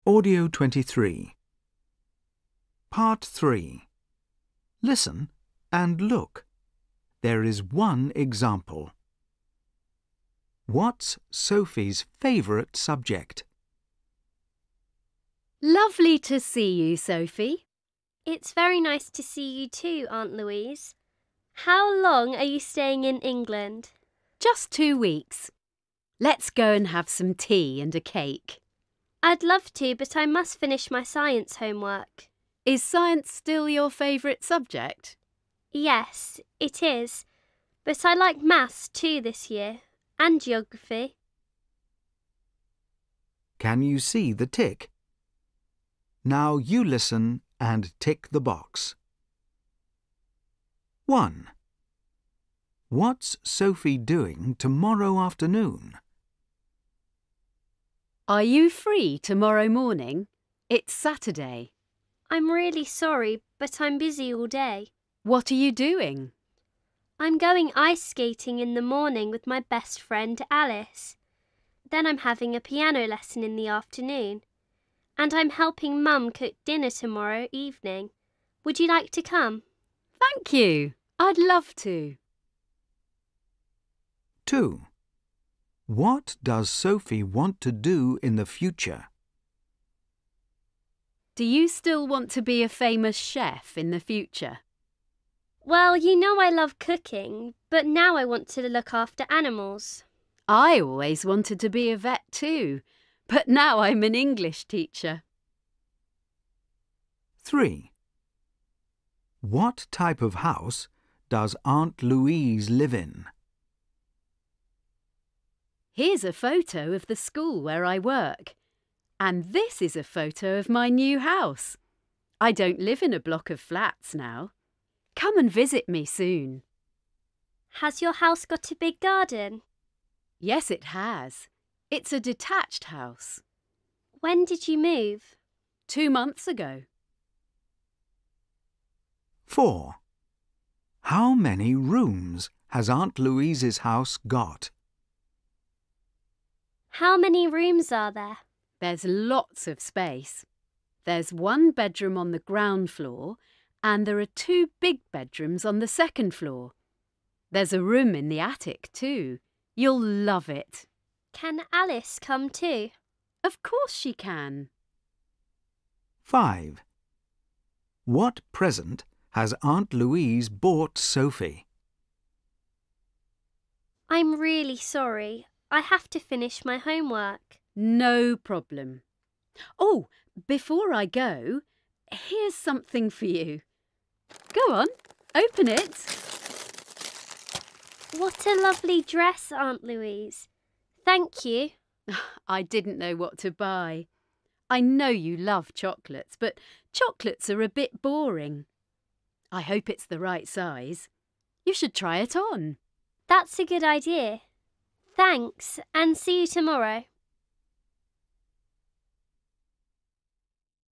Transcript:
Audio 23. Part 3. Listen and look. There is one example. What's Sophie's favourite subject? Lovely to see you, Sophie. It's very nice to see you too, Aunt Louise. How long are you staying in England? Just 2 weeks. Let's go and have some tea and a cake. I'd love to, but I must finish my science homework. Is science still your favourite subject? Yes, it is. But I like maths too this year, and geography. Can you see the tick? Now you listen and tick the box. 1. What's Sophie doing tomorrow afternoon? Are you free tomorrow morning? It's Saturday. I'm really sorry, but I'm busy all day. What are you doing? I'm going ice skating in the morning with my best friend Alice. Then I'm having a piano lesson in the afternoon. And I'm helping Mum cook dinner tomorrow evening. Would you like to come? Thank you. I'd love to. 2. What does Sophie want to do in the future? Do you still want to be a famous chef in the future? Well, you know I love cooking, but now I want to look after animals. I always wanted to be a vet too, but now I'm an English teacher. 3. What type of house does Aunt Louise live in? Here's a photo of the school where I work. And this is a photo of my new house. I don't live in a block of flats now. Come and visit me soon. Has your house got a big garden? Yes, it has. It's a detached house. When did you move? 2 months ago. 4. How many rooms has Aunt Louise's house got? How many rooms are there? There's lots of space. There's 1 bedroom on the ground floor and there are 2 big bedrooms on the second floor. There's a room in the attic too. You'll love it. Can Alice come too? Of course she can. 5. What present has Aunt Louise bought Sophie? I'm really sorry. I have to finish my homework. No problem. Oh, before I go, here's something for you. Go on, open it. What a lovely dress, Aunt Louise. Thank you. I didn't know what to buy. I know you love chocolates, but chocolates are a bit boring. I hope it's the right size. You should try it on. That's a good idea. Thanks, and see you tomorrow.